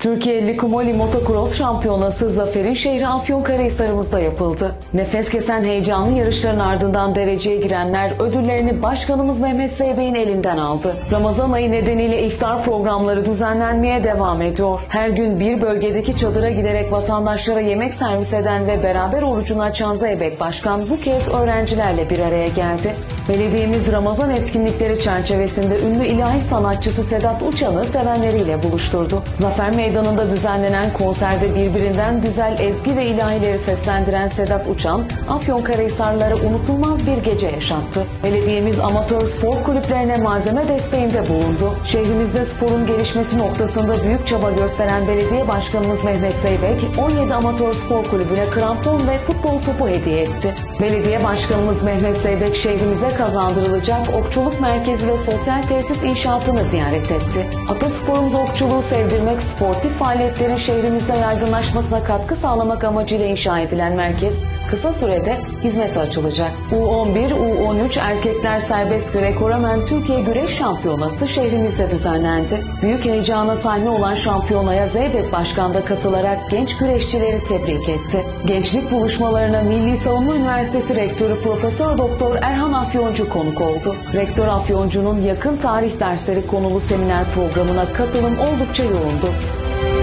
Türkiye Likumoli Motocross Şampiyonası zaferin şehri Afyonkarahisar'ımızda yapıldı. Nefes kesen heyecanlı yarışların ardından dereceye girenler ödüllerini Başkanımız Mehmet Zeybek'in elinden aldı. Ramazan ayı nedeniyle iftar programları düzenlenmeye devam ediyor. Her gün bir bölgedeki çadıra giderek vatandaşlara yemek servis eden ve beraber orucunu açan Zeybek Başkan bu kez öğrencilerle bir araya geldi. Belediyemiz Ramazan etkinlikleri çerçevesinde ünlü ilahi sanatçısı Sedat Uçan'ı sevenleriyle buluşturdu. Zafer Meydanı'nda düzenlenen konserde birbirinden güzel ezgi ve ilahileri seslendiren Sedat Uçan, Afyonkarahisarlılara unutulmaz bir gece yaşattı. Belediyemiz amatör spor kulüplerine malzeme desteğinde bulundu. Şehrimizde sporun gelişmesi noktasında büyük çaba gösteren Belediye Başkanımız Mehmet Zeybek, 17 amatör spor kulübüne krampon ve futbol topu hediye etti. Belediye Başkanımız Mehmet Zeybek şehrimize kazandırılacak okçuluk merkezi ve sosyal tesis inşaatını ziyaret etti. Atasporumuz okçuluğu sevdirmek, sportif faaliyetlerin şehrimizde yaygınlaşmasına katkı sağlamak amacıyla inşa edilen merkez kısa sürede hizmete açılacak. U11, U13 Erkekler Serbest Greco-Romen Türkiye Güreş Şampiyonası şehrimizde düzenlendi. Büyük heyecana sahne olan şampiyonaya Zeybek Başkan da katılarak genç güreşçileri tebrik etti. Gençlik buluşmalarına Milli Savunma Üniversitesi Rektörü Profesör Doktor Erhan Afyoncu konuk oldu. Rektör Afyoncu'nun yakın tarih dersleri konulu seminer programına katılım oldukça yoğundu.